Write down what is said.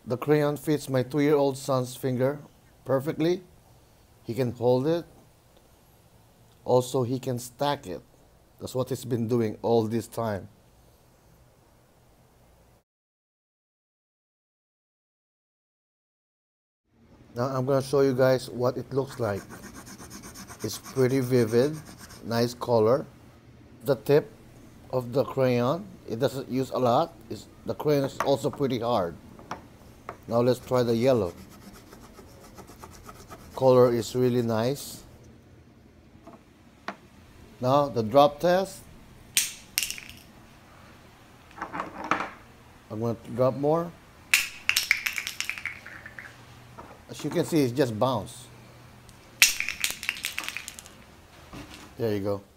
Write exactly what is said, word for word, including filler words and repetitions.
The crayon fits my two-year-old son's finger perfectly. He can hold it. Also, he can stack it. That's what he's been doing all this time. Now I'm going to show you guys what it looks like. It's pretty vivid, nice color. The tip of the crayon, it doesn't use a lot. It's, the crayon is also pretty hard. Now let's try the yellow. Color is really nice. Now the drop test. I'm going to drop more. As you can see, it's just bounce. There you go.